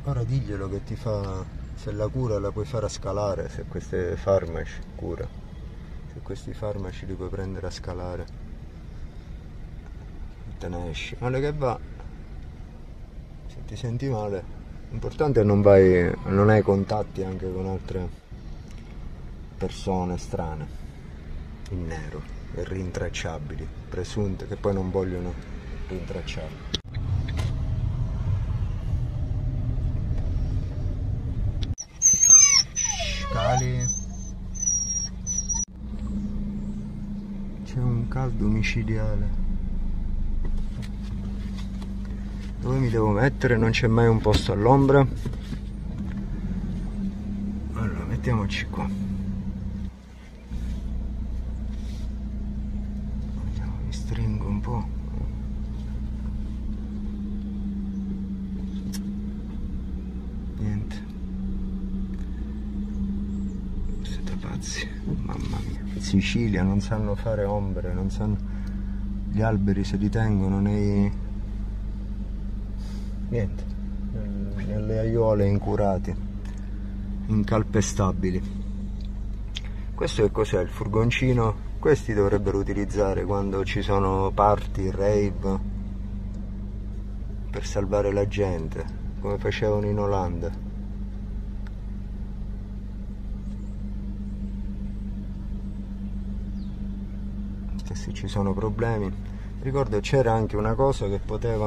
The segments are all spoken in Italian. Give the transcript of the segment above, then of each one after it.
Ora diglielo che ti fa, se la cura la puoi fare a scalare, se questi farmaci cura, se questi farmaci li puoi prendere a scalare, te ne esci. Male che va, se ti senti male, l'importante è non hai contatti anche con altre persone strane, in nero, e rintracciabili, presunte, che poi non vogliono rintracciarli. Scali. C'è un caldo micidiale. Dove mi devo mettere? Non c'è mai un posto all'ombra. Allora, mettiamoci qua. Vediamo, mi stringo un po'. Niente. Siete pazzi, mamma mia. In Sicilia non sanno fare ombre, non sanno. Gli alberi se li tengono niente, nelle aiuole incurati, incalpestabili. Questo che cos'è? Il furgoncino? Questi dovrebbero utilizzare quando ci sono party, rave, per salvare la gente, come facevano in Olanda. Che se ci sono problemi. Ricordo c'era anche una cosa che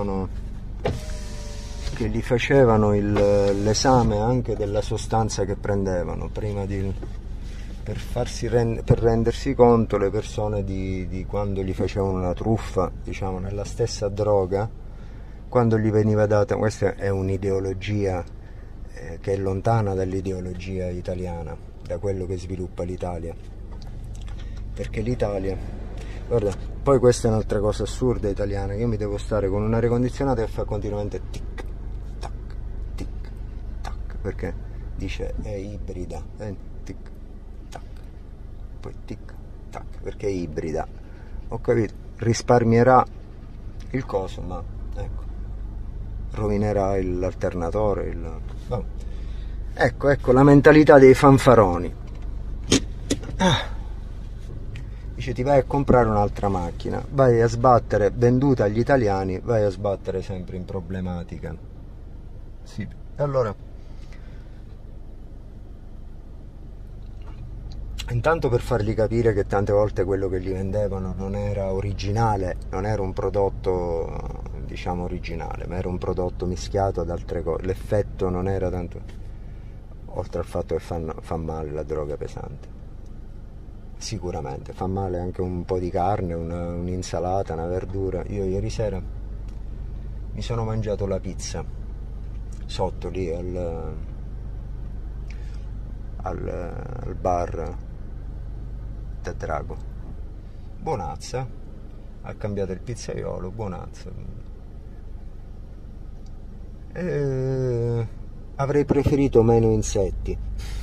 gli facevano l'esame anche della sostanza che prendevano prima per rendersi conto le persone di quando gli facevano una truffa, diciamo, nella stessa droga, quando gli veniva data. Questa è un'ideologia che è lontana dall'ideologia italiana, da quello che sviluppa l'Italia, perché l'Italia, guarda, poi questa è un'altra cosa assurda italiana, che io mi devo stare con un aria condizionata e fa continuamente tic tac tic tac, perché dice è ibrida, tic tac, poi tic tac, perché è ibrida. Ho capito, risparmierà il coso, ma ecco, rovinerà l'alternatore, ecco la mentalità dei fanfaroni. Dice, ti vai a comprare un'altra macchina, vai a sbattere, venduta agli italiani, vai a sbattere sempre in problematica. Sì, allora, intanto per fargli capire che tante volte quello che gli vendevano non era originale, non era un prodotto, diciamo, originale, ma era un prodotto mischiato ad altre cose. L'effetto non era tanto, oltre al fatto che fa male la droga pesante. Sicuramente fa male anche un po' di carne, un'insalata, una verdura. Io ieri sera mi sono mangiato la pizza sotto lì al bar da Drago, buonazza, ha cambiato il pizzaiolo, buonazza. Avrei preferito meno insetti,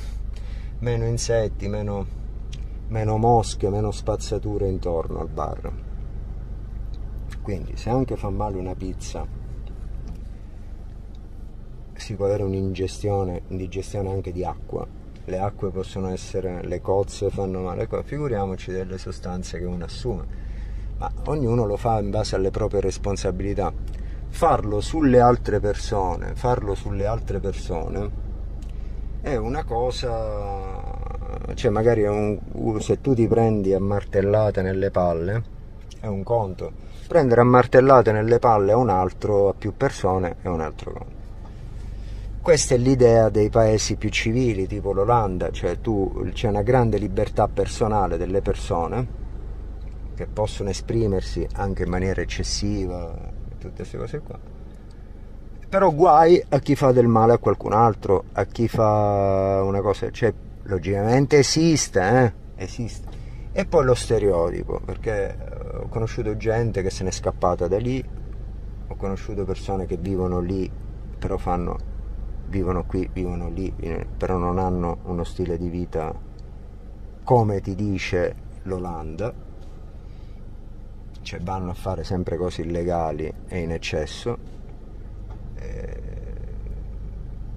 meno mosche, meno spazzature intorno al bar. Quindi se anche fa male una pizza, si può avere indigestione anche di acqua. Le acque possono essere, le cozze fanno male, figuriamoci delle sostanze che uno assume. Ma ognuno lo fa in base alle proprie responsabilità. Farlo sulle altre persone è una cosa, cioè magari se tu ti prendi a martellate nelle palle è un conto, prendere a martellate nelle palle a un altro, a più persone, è un altro conto. Questa è l'idea dei paesi più civili, tipo l'Olanda, cioè c'è una grande libertà personale delle persone che possono esprimersi anche in maniera eccessiva, tutte queste cose qua. Però guai a chi fa del male a qualcun altro, a chi fa una cosa, cioè logicamente esiste. E poi lo stereotipo, perché ho conosciuto gente che se n'è scappata da lì, ho conosciuto persone che vivono lì, però vivono qui, vivono lì, però non hanno uno stile di vita come ti dice l'Olanda, cioè vanno a fare sempre cose illegali e in eccesso.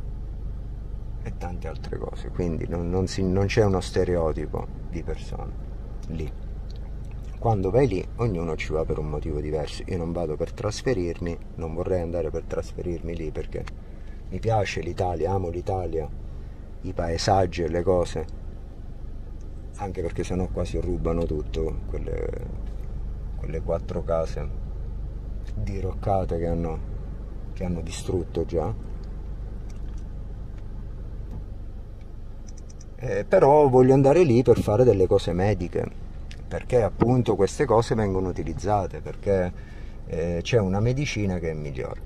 tante altre cose, quindi non c'è uno stereotipo di persona lì. Quando vai lì ognuno ci va per un motivo diverso. Io non vado per trasferirmi, non vorrei andare per trasferirmi lì perché mi piace l'Italia, amo l'Italia, i paesaggi e le cose, anche perché sennò quasi rubano tutto quelle 4 case diroccate che hanno distrutto già. Però voglio andare lì per fare delle cose mediche, perché appunto queste cose vengono utilizzate, perché c'è una medicina che è migliore.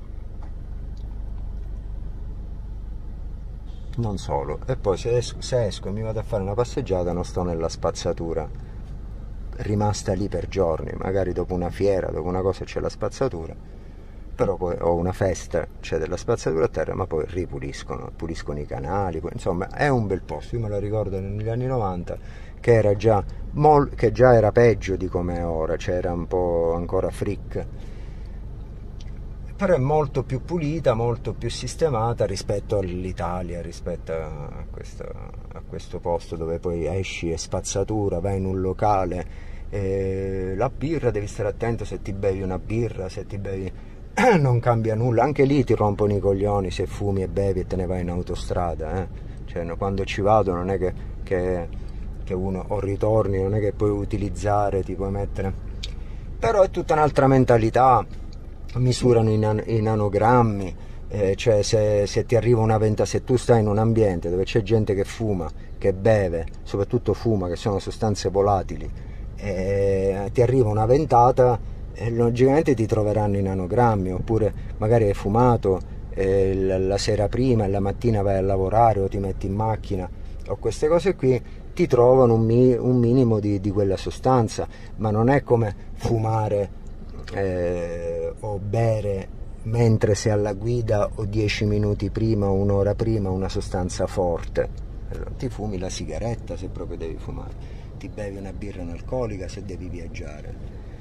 Non solo, e poi se esco e mi vado a fare una passeggiata non sto nella spazzatura rimasta lì per giorni, magari dopo una fiera, dopo una cosa c'è la spazzatura, però poi ho una festa, c'è della spazzatura a terra, ma poi puliscono i canali, poi, insomma è un bel posto. Io me lo ricordo negli anni 90 che era già era peggio di come è ora, c'era un po' ancora freak, però è molto più pulita, molto più sistemata rispetto all'Italia, rispetto a questo posto dove poi esci e spazzatura, vai in un locale, la birra devi stare attento, se ti bevi una birra, se ti bevi non cambia nulla, anche lì ti rompono i coglioni se fumi e bevi e te ne vai in autostrada, cioè quando ci vado non è che uno o ritorni, non è che puoi utilizzare, ti puoi mettere, però è tutta un'altra mentalità, misurano in nanogrammi, cioè se ti arriva una ventata, se tu stai in un ambiente dove c'è gente che fuma, che beve, soprattutto fuma, che sono sostanze volatili, ti arriva una ventata, logicamente ti troveranno i nanogrammi, oppure magari hai fumato la sera prima e la mattina vai a lavorare o ti metti in macchina o queste cose qui, ti trovano un minimo di quella sostanza, ma non è come fumare o bere mentre sei alla guida o 10 minuti prima o un'ora prima una sostanza forte. Allora, ti fumi la sigaretta se proprio devi fumare, ti bevi una birra analcolica se devi viaggiare,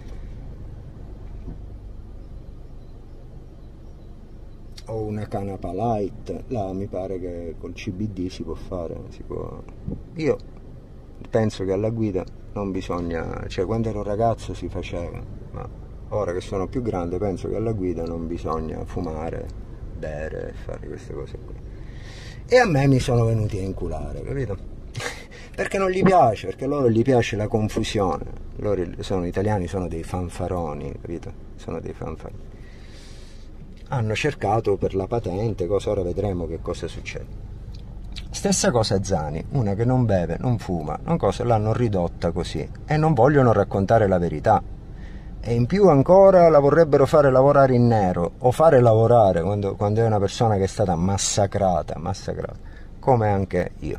o una canapa light, là mi pare che col CBD si può fare, io penso che alla guida non bisogna, cioè quando ero ragazzo si faceva, ma ora che sono più grande penso che alla guida non bisogna fumare, bere, fare queste cose qui. E a me mi sono venuti a inculare, capito? Perché non gli piace, perché a loro gli piace la confusione, loro sono italiani, sono dei fanfaroni, capito? Sono dei fanfaroni. Hanno cercato per la patente, ora vedremo che cosa succede. Stessa cosa Zani, una che non beve, non fuma, l'hanno ridotta così e non vogliono raccontare la verità. E in più ancora la vorrebbero fare lavorare in nero, o fare lavorare quando è una persona che è stata massacrata, come anche io.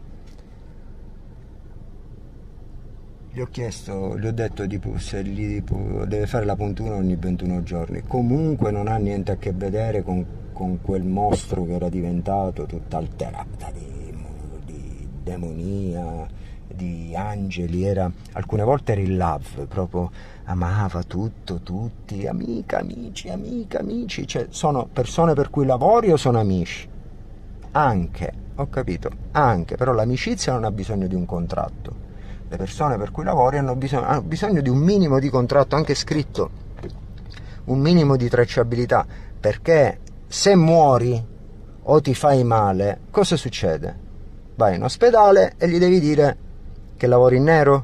Gli ho detto se deve fare la puntura ogni 21 giorni, comunque non ha niente a che vedere con quel mostro che era diventato, tutta alterata di demonia, di angeli, alcune volte era in love, proprio amava tutto, tutti, amica, amici, cioè sono persone per cui lavori o sono amici? Anche, ho capito, anche, però l'amicizia non ha bisogno di un contratto, le persone per cui lavori hanno bisogno di un minimo di contratto, anche scritto, un minimo di tracciabilità, perché se muori o ti fai male, cosa succede? Vai in ospedale e gli devi dire che lavori in nero?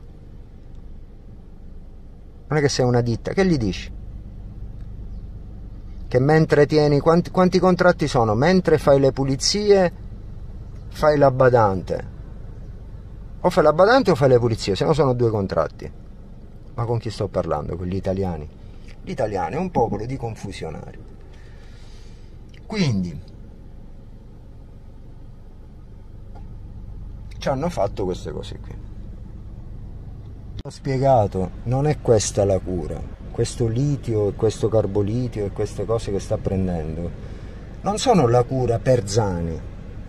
Non è che sei una ditta, che gli dici? Che mentre tieni, quanti contratti sono? Mentre fai le pulizie fai la badante, o fai la badante o fai le pulizie, se no sono 2 contratti. Ma con chi sto parlando? Con gli italiani? L'italiano è un popolo di confusionari, quindi ci hanno fatto queste cose qui. Ho spiegato, non è questa la cura, questo litio e questo carbolitio e queste cose che sta prendendo non sono la cura per Zani,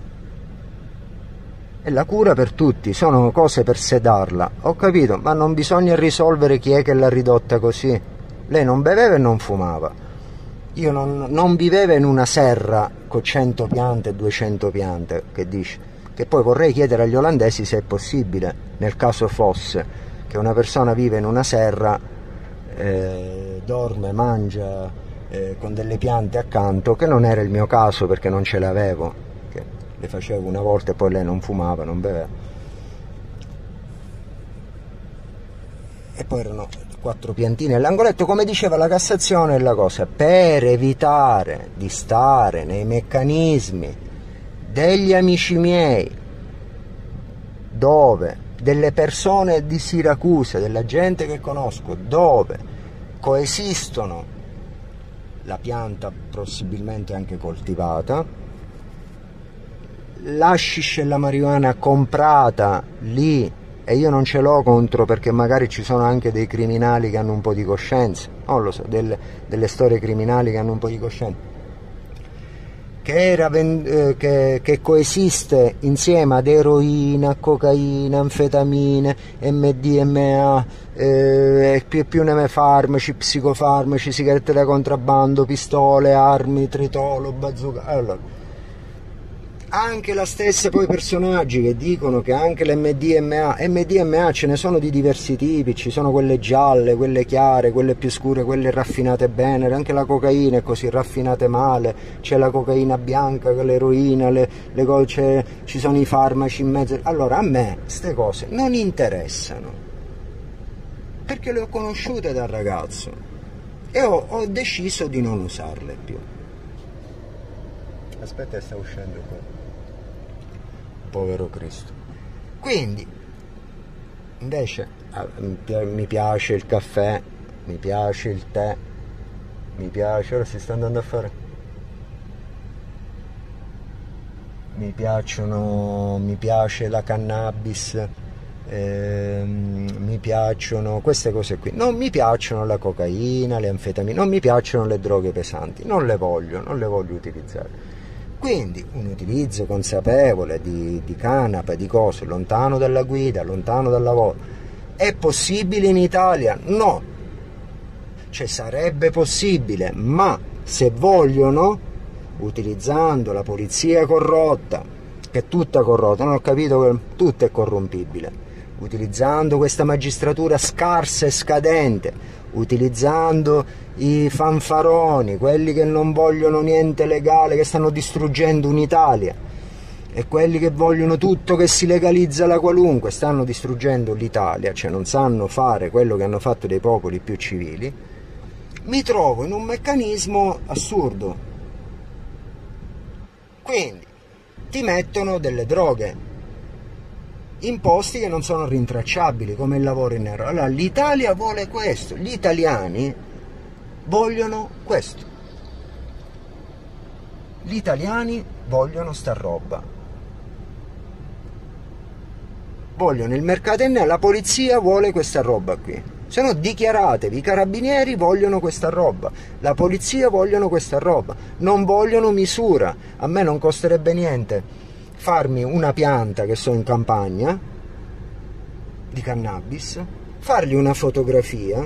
è la cura per tutti, sono cose per sedarla, ho capito, ma non bisogna risolvere chi è che l'ha ridotta così. Lei non beveva e non fumava, io non viveva in una serra con 100 piante e 200 piante, che dici? che poi vorrei chiedere agli olandesi se è possibile, nel caso fosse che una persona vive in una serra, dorme, mangia con delle piante accanto, che non era il mio caso perché non ce le avevo, che le facevo una volta e poi lei non fumava, non beveva, e poi erano 4 piantine all'angoletto, come diceva la Cassazione, è la cosa, per evitare di stare nei meccanismi degli amici miei, dove delle persone di Siracusa, della gente che conosco, dove coesistono la pianta possibilmente anche coltivata, l'hashish e la marijuana comprata lì, e io non ce l'ho contro, perché magari ci sono anche dei criminali che hanno un po' di coscienza, non lo so, delle storie criminali che hanno un po' di coscienza, che coesiste insieme ad eroina, cocaina, anfetamine, MDMA, più ne farmaci, psicofarmaci, sigarette da contrabbando, pistole, armi, tritolo, bazooka. Allora, anche la stessa, poi personaggi che dicono che anche l'MDMA ce ne sono di diversi tipi, ci sono quelle gialle, quelle chiare, quelle più scure, quelle raffinate bene, anche la cocaina è così, raffinate male, c'è la cocaina bianca, l'eroina, ci sono i farmaci in mezzo. Allora a me queste cose non interessano, perché le ho conosciute da ragazzo e ho deciso di non usarle più. Aspetta, sta uscendo qua. Povero Cristo. Quindi invece mi piace il caffè, mi piace il tè, mi piace, ora si sta andando a fare, mi piace la cannabis, mi piacciono queste cose qui, non mi piacciono la cocaina, le anfetamine, non mi piacciono le droghe pesanti, non le voglio utilizzare. Quindi un utilizzo consapevole di canapa, di cose, lontano dalla guida, lontano dal lavoro. È possibile in Italia? No. Cioè sarebbe possibile, ma se vogliono, utilizzando la polizia corrotta, che è tutta corrotta, non ho capito che tutto è corrompibile, utilizzando questa magistratura scarsa e scadente, utilizzando i fanfaroni, quelli che non vogliono niente legale, che stanno distruggendo un'Italia, e quelli che vogliono tutto che si legalizza la qualunque, stanno distruggendo l'Italia, cioè non sanno fare quello che hanno fatto dei popoli più civili, mi trovo in un meccanismo assurdo. Quindi ti mettono delle droghe in posti che non sono rintracciabili, come il lavoro in nero. Allora l'Italia vuole questo, gli italiani vogliono questo, gli italiani vogliono sta roba, vogliono il mercato in nero, la polizia vuole questa roba qui, se no dichiaratevi, i carabinieri vogliono questa roba, la polizia vogliono questa roba, non vogliono misura. A me non costerebbe niente farmi una pianta, che so in campagna, di cannabis, fargli una fotografia,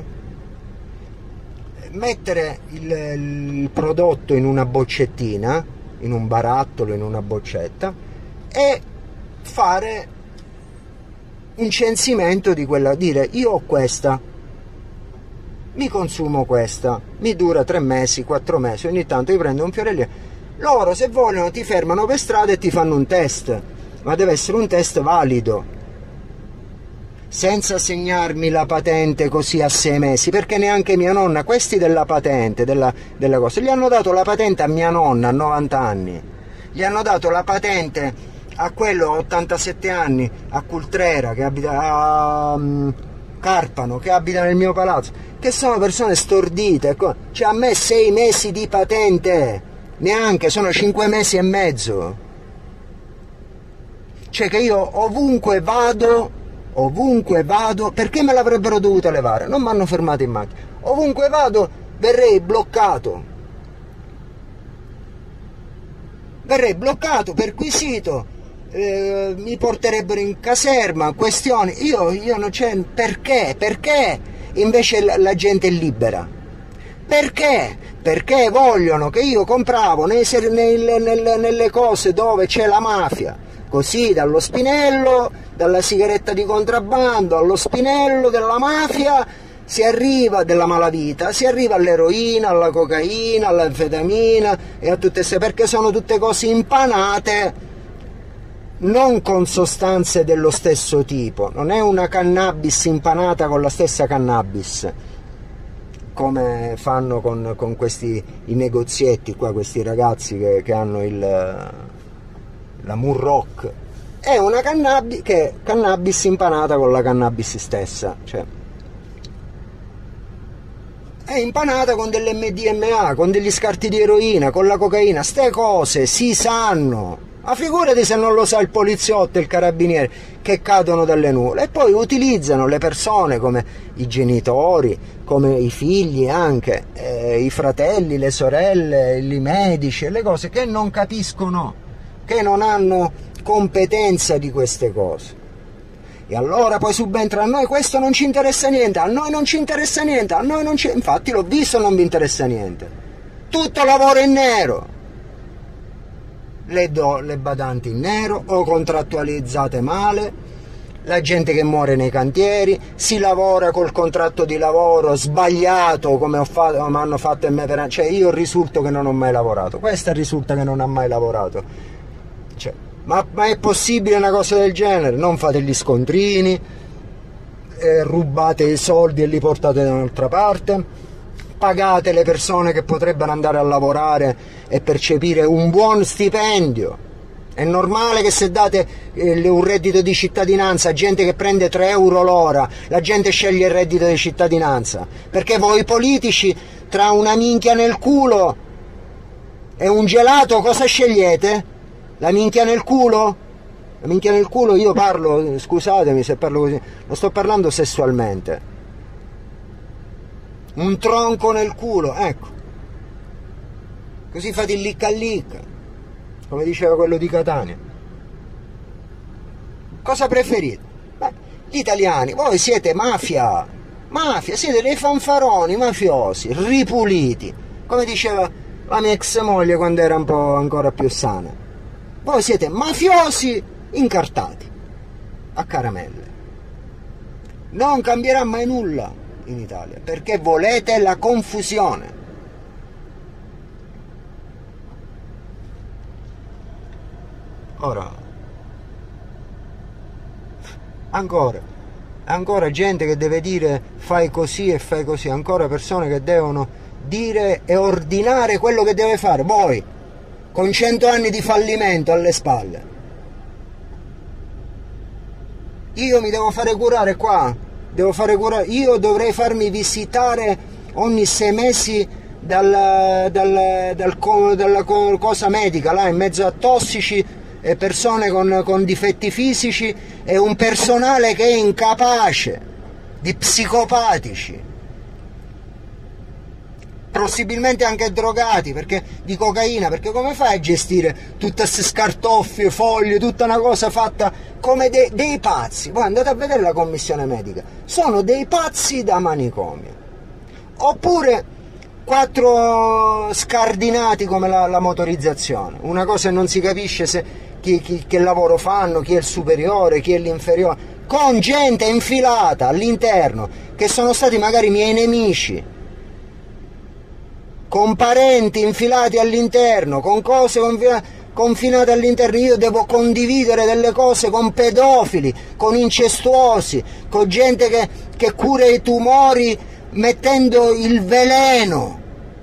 mettere il prodotto in una boccettina, in un barattolo, in una boccetta, e fare un censimento di quella, dire io ho questa, mi consumo questa, mi dura 3 mesi, 4 mesi, ogni tanto io prendo un fiorellino. Loro se vogliono ti fermano per strada e ti fanno un test, ma deve essere un test valido, senza segnarmi la patente così a 6 mesi, perché neanche mia nonna, questi della patente, della cosa, gli hanno dato la patente a mia nonna a 90 anni, gli hanno dato la patente a quello a 87 anni, a Cultrera, che abita a Carpano, che abita nel mio palazzo, che sono persone stordite, cioè a me 6 mesi di patente, neanche, sono 5 mesi e mezzo, cioè che io ovunque vado, perché me l'avrebbero dovuta levare? Non mi hanno fermato in macchina, ovunque vado verrei bloccato, perquisito, mi porterebbero in caserma, questioni, io non c'è, perché invece la gente è libera? Perché? Perché vogliono che io compravo nelle cose dove c'è la mafia, così dallo spinello, dalla sigaretta di contrabbando allo spinello della mafia si arriva, della malavita, si arriva all'eroina, alla cocaina, all'anfetamina e a tutte queste, perché sono tutte cose impanate non con sostanze dello stesso tipo, non è una cannabis impanata con la stessa cannabis, come fanno con questi i negozietti qua, questi ragazzi che hanno la Murroc. È una cannabis impanata con la cannabis stessa, cioè è impanata con dell'MDMA, con degli scarti di eroina, con la cocaina. Ste cose si sanno. Ma figurati se non lo sa il poliziotto e il carabiniere, che cadono dalle nuvole e poi utilizzano le persone come i genitori, come i figli anche, i fratelli, le sorelle, i medici, le cose che non capiscono, che non hanno competenza di queste cose. E allora poi subentra: a noi questo non ci interessa niente, a noi non ci interessa niente, a noi non ci... Infatti l'ho visto, non vi interessa niente. Tutto lavoro in nero. Le badanti in nero o contrattualizzate male, la gente che muore nei cantieri, si lavora col contratto di lavoro sbagliato come mi hanno fatto in me, cioè io risulto che non ho mai lavorato, questa risulta che non ha mai lavorato, cioè, ma è possibile una cosa del genere? Non fate gli scontrini, rubate i soldi e li portate da un'altra parte, pagate le persone che potrebbero andare a lavorare e percepire un buon stipendio. È normale che se date un reddito di cittadinanza a gente che prende 3 euro l'ora, la gente sceglie il reddito di cittadinanza, perché voi politici tra una minchia nel culo e un gelato cosa scegliete? La minchia nel culo? La minchia nel culo, io parlo, scusatemi se parlo così, non sto parlando sessualmente. Un tronco nel culo, ecco, così fate il licca licca, come diceva quello di Catania. Cosa preferite? Beh, gli italiani, voi siete mafia, siete dei fanfaroni mafiosi, ripuliti, come diceva la mia ex moglie quando era un po' ancora più sana. Voi siete mafiosi incartati a caramelle. Non cambierà mai nulla in Italia, perché volete la confusione. Ora, ancora gente che deve dire fai così e fai così, ancora persone che devono dire e ordinare quello che deve fare, voi, con 100 anni di fallimento alle spalle. Io mi devo fare curare qua, io dovrei farmi visitare ogni 6 mesi dalla cosa medica, là in mezzo a tossici e persone con difetti fisici e un personale che è incapace, di psicopatici, possibilmente anche drogati, perché di cocaina, perché come fai a gestire tutte queste scartoffie, foglie, tutta una cosa fatta come dei pazzi? Voi andate a vedere la commissione medica, sono dei pazzi da manicomio, oppure 4 scardinati come la motorizzazione, una cosa che non si capisce se che lavoro fanno, chi è il superiore, chi è l'inferiore, con gente infilata all'interno che sono stati magari miei nemici, con parenti infilati all'interno, con cose confinate all'interno. Io devo condividere delle cose con pedofili, con incestuosi, con gente che cura i tumori mettendo il veleno,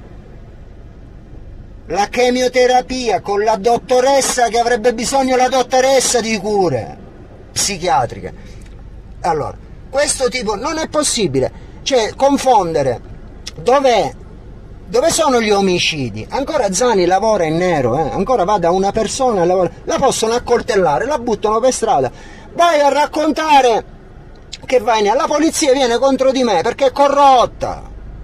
la chemioterapia, con la dottoressa che avrebbe bisogno la dottoressa di cure psichiatriche. Allora, questo tipo non è possibile, cioè confondere dove sono gli omicidi? Ancora Zani lavora in nero, ancora va da una persona, la possono accoltellare, la buttano per strada, vai a raccontare che la polizia viene contro di me perché è corrotta,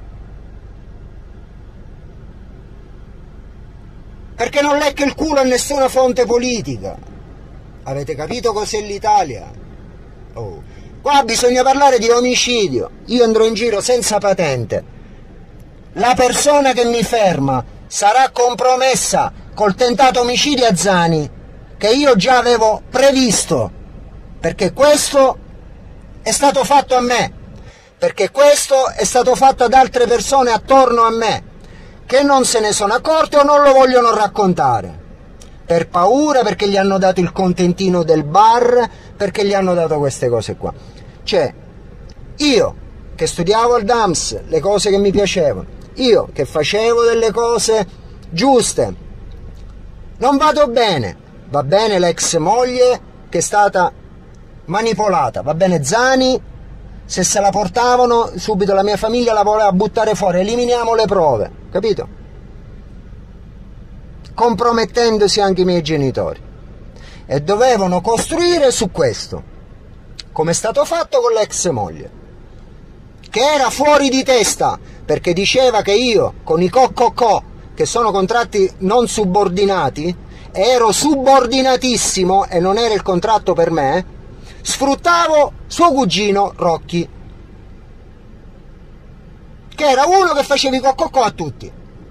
perché non lecca il culo a nessuna fonte politica. Avete capito cos'è l'Italia? Oh. Qua bisogna parlare di omicidio. Io andrò in giro senza patente, la persona che mi ferma sarà compromessa col tentato omicidio a Zani, che io già avevo previsto, perché questo è stato fatto a me, perché questo è stato fatto ad altre persone attorno a me, che non se ne sono accorte o non lo vogliono raccontare, per paura, perché gli hanno dato il contentino del bar, perché gli hanno dato queste cose qua. Cioè, io che studiavo al DAMS, le cose che mi piacevano, io che facevo delle cose giuste, non vado bene, va bene l'ex moglie che è stata manipolata, va bene Zani, se se la portavano subito la mia famiglia la voleva buttare fuori, eliminiamo le prove, capito? Compromettendosi anche i miei genitori, e dovevano costruire su questo, come è stato fatto con l'ex moglie, che era fuori di testa, perché diceva che io con i co, che sono contratti non subordinati, ero subordinatissimo e non era il contratto per me, sfruttavo suo cugino Rocchi, che era uno che faceva i co a tutti,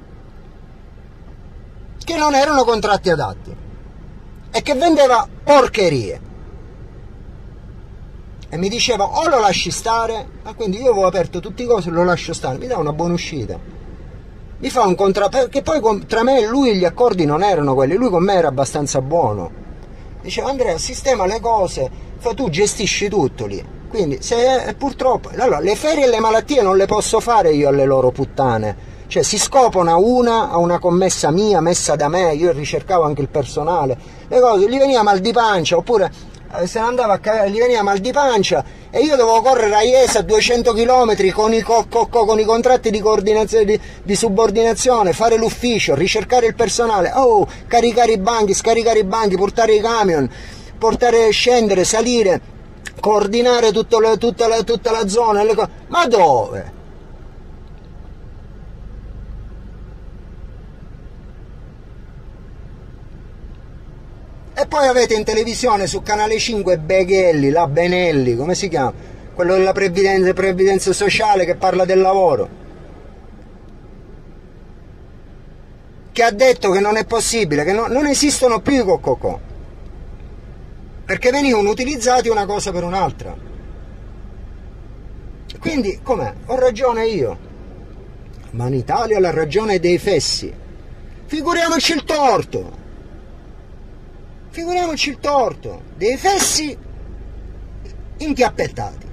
che non erano contratti adatti e che vendeva porcherie, e mi diceva o lo lasci stare, quindi io avevo aperto tutti i cosi, lo lascio stare, mi dà una buona uscita, mi fa un contratto, perché poi tra me e lui gli accordi non erano quelli, lui con me era abbastanza buono, diceva Andrea sistema le cose, tu gestisci tutto lì, quindi se purtroppo allora le ferie e le malattie non le posso fare io alle loro puttane, cioè si scopano a una commessa mia messa da me, io ricercavo anche il personale, le cose, gli veniva mal di pancia, oppure se ne andava a cagare, gli veniva mal di pancia e io dovevo correre a Iesi a 200 km con i con i contratti di coordinazione, di subordinazione, fare l'ufficio, ricercare il personale, caricare i banchi, scaricare i banchi, portare i camion, portare, scendere, salire, coordinare tutta la zona, le cose. Ma dove? E poi avete in televisione su Canale 5 Beghelli, la Benelli, come si chiama? Quello della previdenza sociale che parla del lavoro, che ha detto che non è possibile, che non esistono più i co, perché venivano utilizzati una cosa per un'altra. Quindi, com'è? Ho ragione io, ma in Italia la ragione è dei fessi. Figuriamoci il torto. Figuriamoci il torto dei fessi inchiappettati.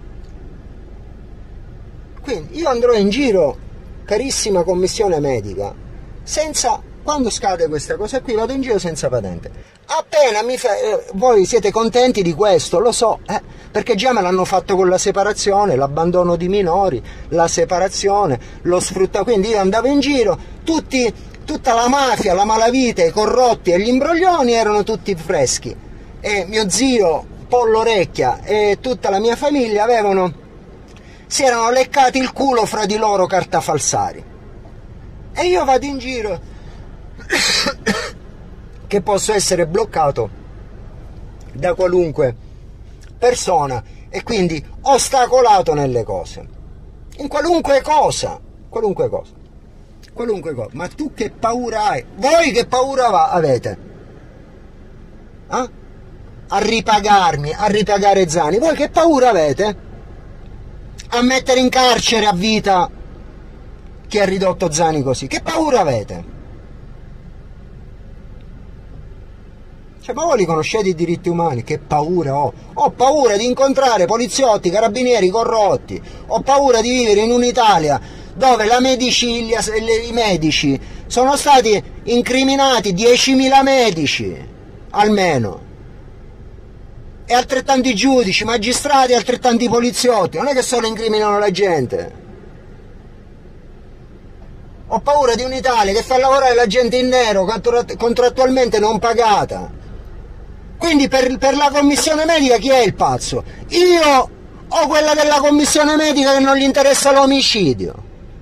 Quindi io andrò in giro, carissima commissione medica, senza, quando scade questa cosa qui, vado in giro senza patente. Appena voi siete contenti di questo, lo so, perché già me l'hanno fatto con la separazione, l'abbandono di minori, la separazione, lo sfruttamento. Quindi io andavo in giro, tutta la mafia, la malavita, i corrotti e gli imbroglioni erano tutti freschi, e mio zio Pollo Orecchia e tutta la mia famiglia si erano leccati il culo fra di loro cartafalsari, e io vado in giro che posso essere bloccato da qualunque persona e quindi ostacolato nelle cose, in qualunque cosa. Ma tu che paura hai? Voi che paura avete? A ripagarmi, a ripagare Zani? Voi che paura avete? A mettere in carcere a vita chi ha ridotto Zani così? Che paura avete? Cioè, ma voi li conoscete i diritti umani? Che paura ho? Ho paura di incontrare poliziotti, carabinieri corrotti, ho paura di vivere in un'Italia dove la medicina, i medici sono stati incriminati, 10.000 medici almeno, e altrettanti giudici, magistrati, altrettanti poliziotti, non è che solo incriminano la gente. Ho paura di un'Italia che fa lavorare la gente in nero, contrattualmente non pagata. Quindi per la commissione medica chi è il pazzo? Io o quella della commissione medica che non gli interessa l'omicidio?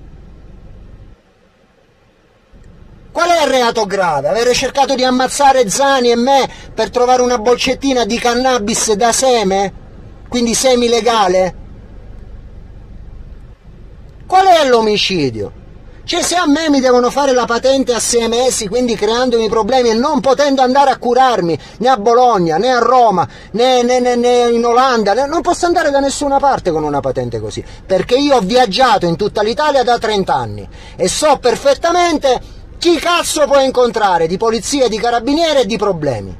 Qual è il reato grave? Avere cercato di ammazzare Zani e me per trovare una boccettina di cannabis da seme? Quindi semi legale? Qual è l'omicidio? Cioè, se a me mi devono fare la patente a 6 mesi, quindi creandomi problemi e non potendo andare a curarmi né a Bologna, né a Roma, né in Olanda, non posso andare da nessuna parte con una patente così, perché io ho viaggiato in tutta l'Italia da 30 anni e so perfettamente chi cazzo può incontrare di polizia, di carabinieri e di problemi.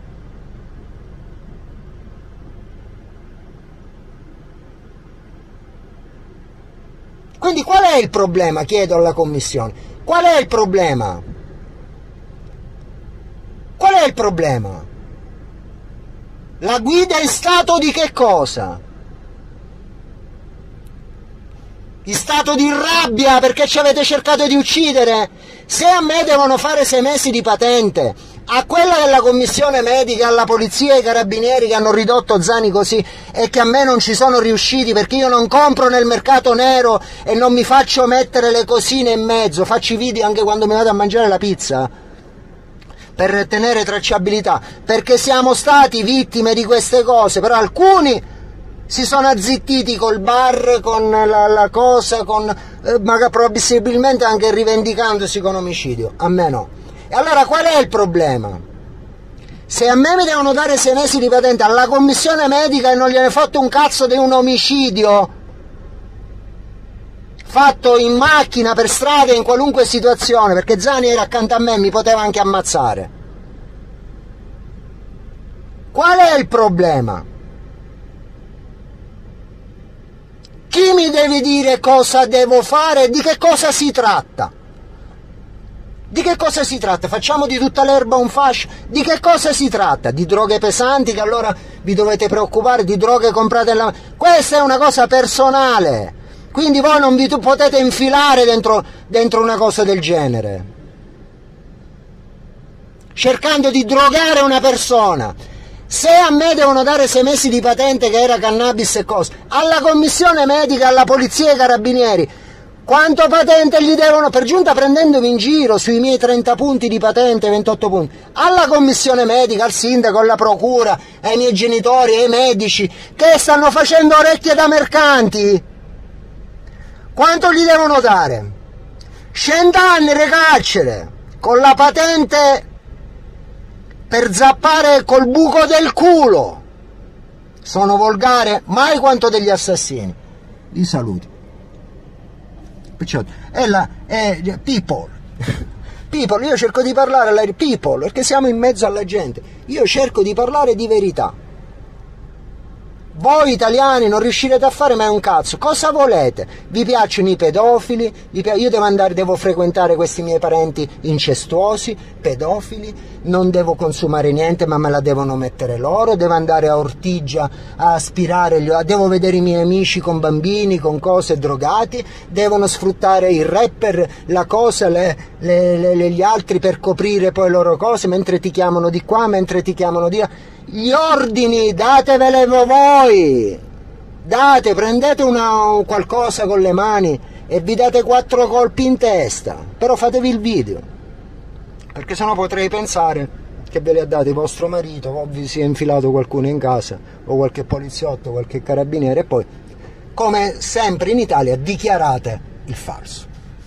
Quindi qual è il problema? Chiedo alla Commissione. Qual è il problema? Qual è il problema? La guida in stato di che cosa? In stato di rabbia perché ci avete cercato di uccidere? Se a me devono fare 6 mesi di patente, a quella della commissione medica, alla polizia e ai carabinieri che hanno ridotto Zani così e che a me non ci sono riusciti perché io non compro nel mercato nero e non mi faccio mettere le cosine in mezzo, faccio i video anche quando mi vado a mangiare la pizza per tenere tracciabilità, perché siamo stati vittime di queste cose, però alcuni si sono azzittiti col bar, con la cosa, magari probabilmente anche rivendicandosi con omicidio, a me no. E allora qual è il problema? Se a me mi devono dare 6 mesi di patente, alla commissione medica e non gliene fatto un cazzo di un omicidio fatto in macchina, per strada, in qualunque situazione, perché Zani era accanto a me e mi poteva anche ammazzare. Qual è il problema? Chi mi deve dire cosa devo fare e di che cosa si tratta? Di che cosa si tratta? Facciamo di tutta l'erba un fascio? Di che cosa si tratta? Di droghe pesanti che allora vi dovete preoccupare? Di droghe comprate Questa è una cosa personale, quindi voi non vi potete infilare dentro una cosa del genere, cercando di drogare una persona. Se a me devono dare 6 mesi di patente che era cannabis e cose, alla commissione medica, alla polizia e ai carabinieri, quanto patente gli devono, per giunta prendendomi in giro sui miei 30 punti di patente, 28 punti, alla commissione medica, al sindaco, alla procura, ai miei genitori, ai medici, che stanno facendo orecchie da mercanti, quanto gli devono dare? 100 anni di carcere, con la patente per zappare col buco del culo. Sono volgare? Mai quanto degli assassini. Vi saluto. People, io cerco di parlare alla people perché siamo in mezzo alla gente, io cerco di parlare di verità. Voi italiani non riuscirete a fare mai un cazzo. Cosa volete? Vi piacciono i pedofili? Io devo frequentare questi miei parenti incestuosi, pedofili, non devo consumare niente ma me la devono mettere loro, devo andare a Ortigia a aspirare, devo vedere i miei amici con bambini, con cose, drogati, devono sfruttare i rapper, la cosa, gli altri per coprire poi le loro cose, mentre ti chiamano di qua, mentre ti chiamano di là. Gli ordini datevele voi, prendete qualcosa con le mani e vi date 4 colpi in testa, però fatevi il video, perché sennò potrei pensare che ve li ha dati vostro marito o vi si è infilato qualcuno in casa o qualche poliziotto, qualche carabiniere e poi, come sempre in Italia, dichiarate il falso.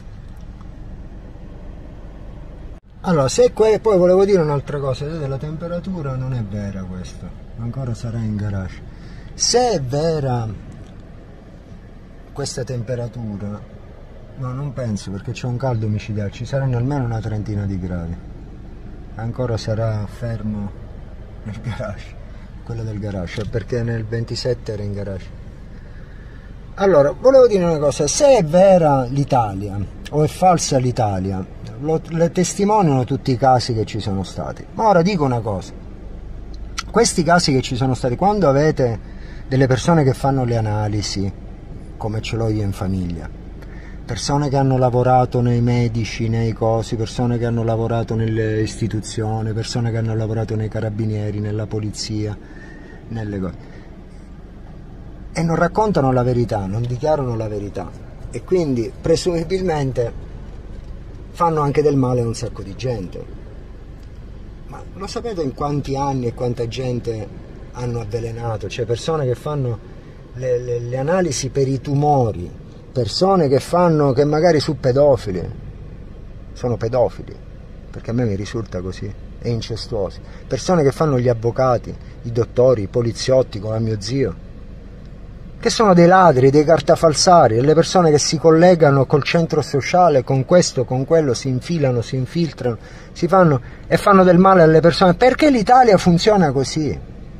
Allora, poi volevo dire un'altra cosa, vedete, la temperatura non è vera questa, ancora sarà in garage. Se è vera questa temperatura, no, non penso, perché c'è un caldo micidiale, ci saranno almeno una 30 di gradi, ancora sarà fermo nel garage, quello del garage, perché nel 27 era in garage. Allora, volevo dire una cosa, se è vera l'Italia o è falsa l'Italia, le testimoniano tutti i casi che ci sono stati. Ma ora dico una cosa, questi casi che ci sono stati, quando avete delle persone che fanno le analisi, come ce l'ho io in famiglia, persone che hanno lavorato nei medici, nei cosi, persone che hanno lavorato nelle istituzioni, persone che hanno lavorato nei carabinieri, nella polizia, nelle cose, e non raccontano la verità, non dichiarano la verità, e quindi presumibilmente fanno anche del male a un sacco di gente. Ma lo sapete in quanti anni e quanta gente hanno avvelenato? Cioè persone che fanno le analisi per i tumori, persone che magari su pedofili, sono pedofili, perché a me mi risulta così, e incestuosi, persone che fanno gli avvocati, i dottori, i poliziotti come a mio zio, che sono dei ladri, dei cartafalsari, delle persone che si collegano col centro sociale, con questo, con quello, si infilano, si infiltrano, e fanno del male alle persone. Perché l'Italia funziona così?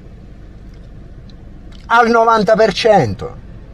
Al 90%.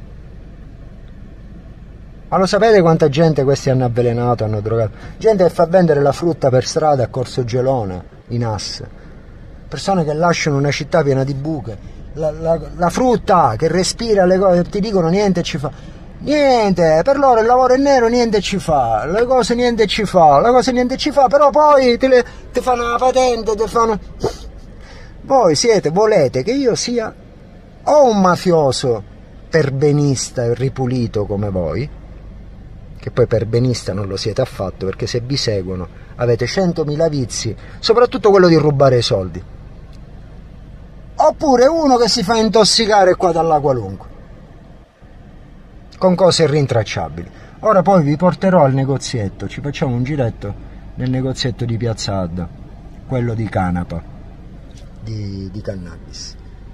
Ma lo sapete quanta gente questi hanno avvelenato, hanno drogato? Gente che fa vendere la frutta per strada a Corso Gelona, in Asse. Persone che lasciano una città piena di buche. La frutta che respira le cose, ti dicono niente ci fa. Niente, per loro il lavoro è nero, niente ci fa. Le cose niente ci fa, però poi ti fanno la patente, ti fanno... Voi volete che io sia o un mafioso perbenista e ripulito come voi, che poi perbenista non lo siete affatto, perché se vi seguono avete 100.000 vizi, soprattutto quello di rubare i soldi, oppure uno che si fa intossicare qua dalla qualunque con cose irrintracciabili. Ora poi vi porterò al negozietto, ci facciamo un giretto nel negozietto di Piazza Adda, quello di canapa, di cannabis,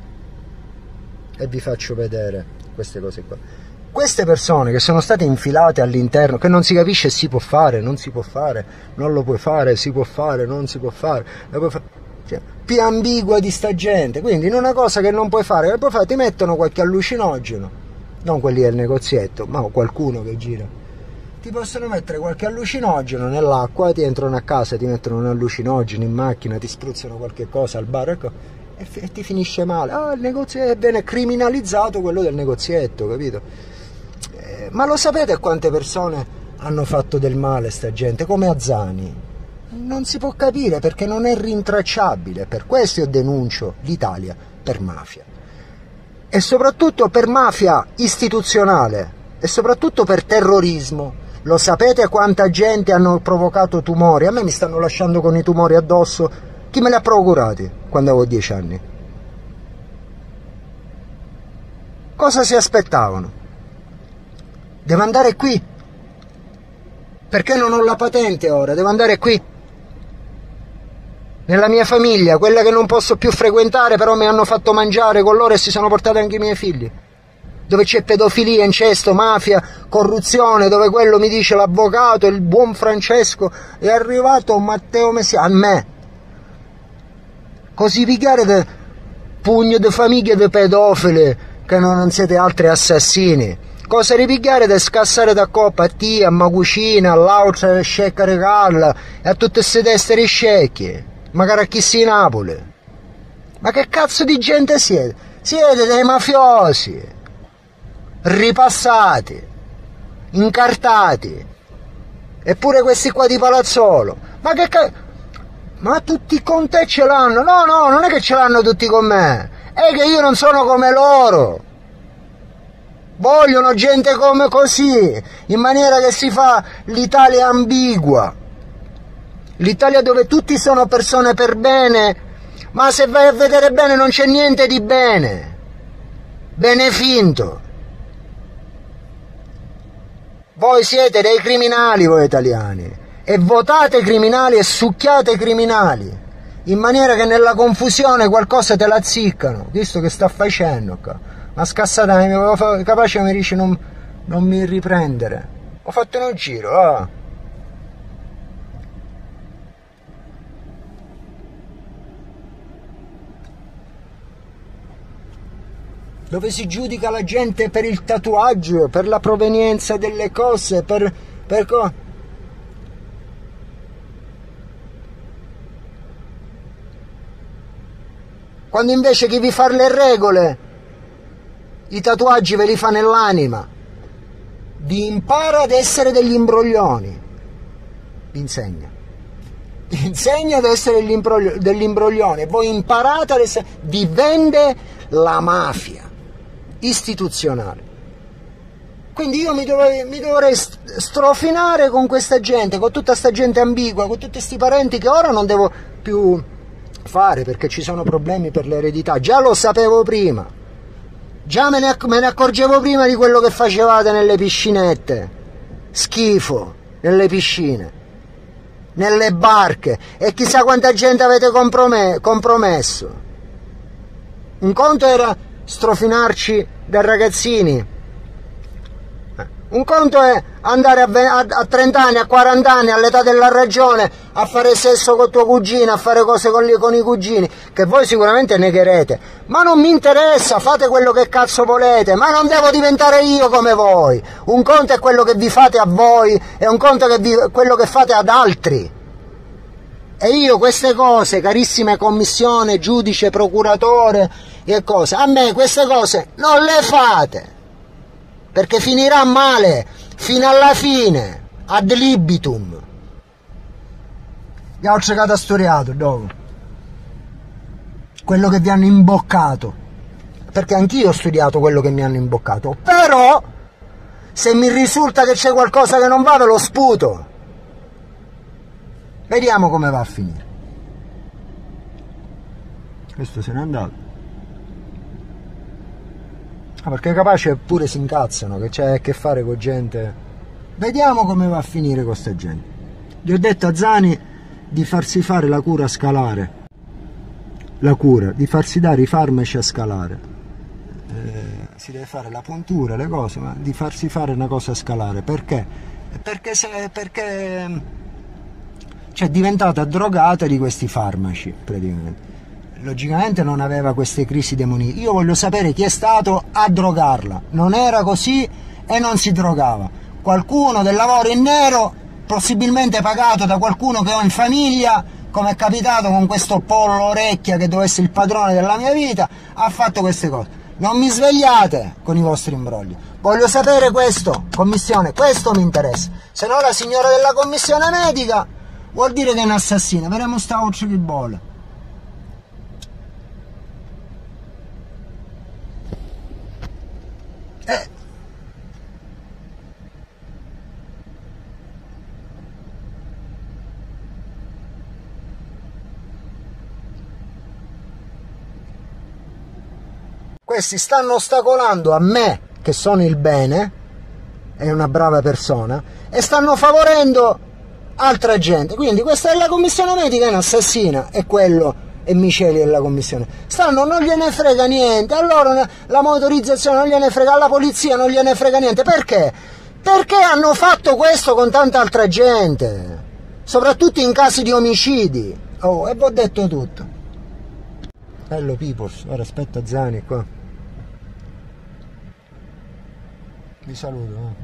e vi faccio vedere queste cose qua. Queste persone che sono state infilate all'interno, che non si capisce si può fare, non si può fare, non lo puoi fare, si può fare, non si può fare, lo puoi fare. Cioè, più ambigua di sta gente. Quindi in una cosa che non puoi fare, ti mettono qualche allucinogeno, non quelli del negozietto, ma qualcuno che gira, ti possono mettere qualche allucinogeno nell'acqua, ti entrano a casa, ti mettono un allucinogeno in macchina, ti spruzzano qualche cosa al bar, ecco, e ti finisce male. Il negozietto, viene criminalizzato quello del negozietto, capito? Ma lo sapete quante persone hanno fatto del male sta gente, come Azzani? Non si può capire, perché non è rintracciabile. Per questo io denuncio l'Italia per mafia, e soprattutto per mafia istituzionale, e soprattutto per terrorismo. Lo sapete quanta gente hanno provocato tumori? A me mi stanno lasciando con i tumori addosso. Chi me li ha procurati quando avevo 10 anni? Cosa si aspettavano? Devo andare qui, perché non ho la patente ora, devo andare qui, nella mia famiglia, quella che non posso più frequentare, però mi hanno fatto mangiare con loro e si sono portati anche i miei figli, dove c'è pedofilia, incesto, mafia, corruzione, dove quello mi dice l'avvocato, il buon Francesco, è arrivato Matteo Messina, a me, così pigliare de pugno di famiglie di pedofili, che non siete altri assassini. Cosa ripigliare da scassare da coppa a te, a ma cucina, all'altra scecca regalla, e a tutte queste teste di scecchi, magari a chi si Napoli. Ma che cazzo di gente siete? Siete dei mafiosi, ripassati, incartati, eppure questi qua di Palazzolo. Ma che cazzo? Ma tutti con te ce l'hanno? No, non è che ce l'hanno tutti con me, è che io non sono come loro. Vogliono gente come così, in maniera che si fa l'Italia ambigua, l'Italia dove tutti sono persone per bene, ma se vai a vedere bene non c'è niente di bene, bene finto. Voi siete dei criminali, voi italiani, e votate criminali e succhiate criminali, in maniera che nella confusione qualcosa te la azziccano, visto che sta facendo qua. Una scassata, capace mi dice non mi riprendere. Ho fatto un giro, dove si giudica la gente per il tatuaggio, per la provenienza delle cose, quando invece chi vi fa le regole, i tatuaggi ve li fa nell'anima, vi impara ad essere degli imbroglioni, vi insegna ad essere degli imbroglioni, e voi imparate ad essere, vi vende la mafia istituzionale. Quindi io mi dovrei strofinare con questa gente, con tutta sta gente ambigua, con tutti questi parenti che ora non devo più fare perché ci sono problemi per l'eredità, già lo sapevo prima. Già me ne accorgevo prima di quello che facevate nelle piscinette. Schifo, nelle piscine, nelle barche, e chissà quanta gente avete compromesso. Un conto era strofinarci da ragazzini, un conto è andare a 30 anni, a 40 anni, all'età della ragione, a fare sesso con tuo cugino, a fare cose con i cugini, che voi sicuramente negherete. Ma non mi interessa, fate quello che cazzo volete, ma non devo diventare io come voi. Un conto è quello che vi fate a voi, e un conto è quello che fate ad altri. E io queste cose, carissime commissione, giudice, procuratore e cose, a me queste cose non le fate, perché finirà male, fino alla fine, ad libitum. Vi ho cercato a storiato, dopo. Quello che vi hanno imboccato, perché anch'io ho studiato quello che mi hanno imboccato, però, se mi risulta che c'è qualcosa che non va, ve lo sputo. Vediamo come va a finire. Questo se n'è andato. Perché capace pure si incazzano, che c'è a che fare con gente. Vediamo come va a finire con sta gente. Gli ho detto a Zani di farsi fare la cura a scalare. La cura, di farsi dare i farmaci a scalare. Si deve fare la puntura, le cose, ma di farsi fare una cosa a scalare. Perché? Perché c'è diventata drogata di questi farmaci, praticamente. Logicamente non aveva queste crisi demoniche. Io voglio sapere chi è stato a drogarla. Non era così e non si drogava. Qualcuno del lavoro in nero, possibilmente pagato da qualcuno che ho in famiglia, come è capitato con questo Pollo Orecchia che doveva essere il padrone della mia vita, ha fatto queste cose. Non mi svegliate con i vostri imbrogli. Voglio sapere questo, commissione, questo mi interessa. Se no la signora della commissione medica vuol dire che è un assassino. Vedremo sta occhio che bolle. Questi stanno ostacolando a me, che sono il bene, è una brava persona, e stanno favorendo altra gente. Quindi questa è la commissione medica, è un'assassina, e quello è Miceli della commissione. Non gliene frega niente, allora la motorizzazione non gliene frega, alla polizia non gliene frega niente. Perché? Perché hanno fatto questo con tanta altra gente, soprattutto in casi di omicidi. Oh, e vi ho detto tutto. Bello Peoples, ora aspetta Zani qua. Vi saluto.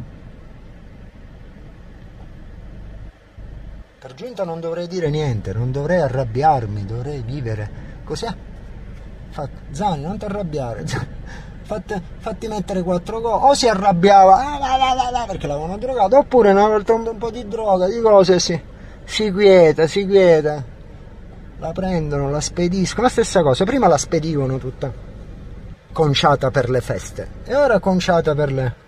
Per giunta non dovrei dire niente, non dovrei arrabbiarmi, dovrei vivere. Cos'è? Zani, non ti arrabbiare. Fatti mettere 4 gol. O si arrabbiava perché l'avevano drogato, oppure una volta un po' di droga, di cose, si quieta. La prendono, la spediscono, la stessa cosa. Prima la spedivano tutta conciata per le feste, e ora conciata per le...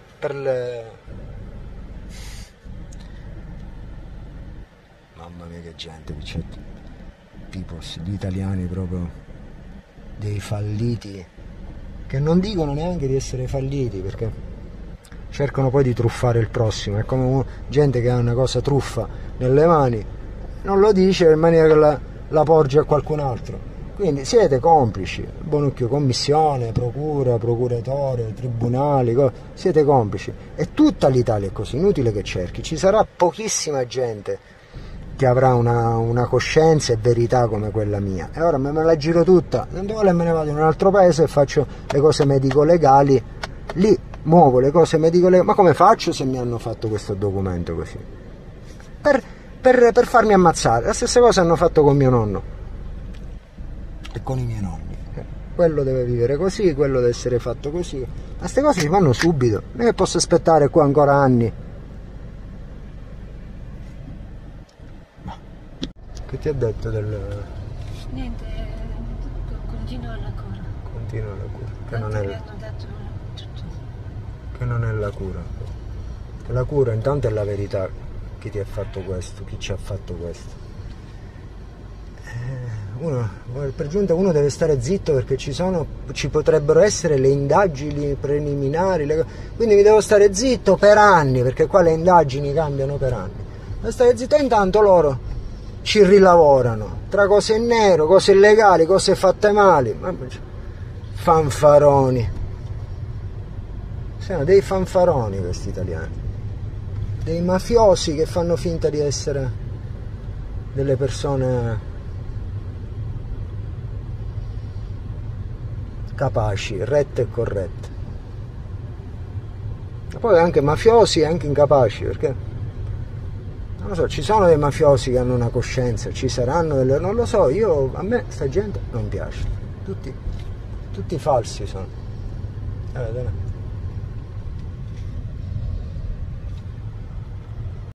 Mamma mia che gente, Piccetto. Peoples, gli italiani proprio dei falliti, che non dicono neanche di essere falliti, perché cercano poi di truffare il prossimo. È come gente che ha una cosa truffa nelle mani, non lo dice in maniera che la porge a qualcun altro. Quindi siete complici, Bonucchio, commissione, procura, procuratore, tribunali, siete complici. E tutta l'Italia è così, inutile che cerchi. Ci sarà pochissima gente che avrà una coscienza e verità come quella mia. E ora me la giro tutta, non vuole, me ne vado in un altro paese e faccio le cose medico-legali, lì muovo le cose medico-legali. Ma come faccio se mi hanno fatto questo documento così? Per farmi ammazzare. La stessa cosa hanno fatto con mio nonno e con i miei nonni. Quello deve vivere così, quello deve essere fatto così. Ma queste cose si fanno subito, non è che posso aspettare qua ancora anni. Ma che ti ha detto del... Niente, continua la cura. Continua la cura, che non è... che non è la cura. Che la cura intanto è la verità. Chi ti ha fatto questo, chi ci ha fatto questo. per giunta uno deve stare zitto perché ci potrebbero essere le indagini preliminari, quindi mi devo stare zitto per anni, perché qua le indagini cambiano per anni. Devo stare zitto e intanto loro ci rilavorano tra cose in nero, cose illegali, cose fatte male. Fanfaroni. Sono dei fanfaroni questi italiani, dei mafiosi che fanno finta di essere delle persone capaci, rette e corrette. E poi anche mafiosi e anche incapaci, perché non lo so, ci sono dei mafiosi che hanno una coscienza, ci saranno delle, non lo so, a me sta gente non piace, tutti falsi sono. Vedete?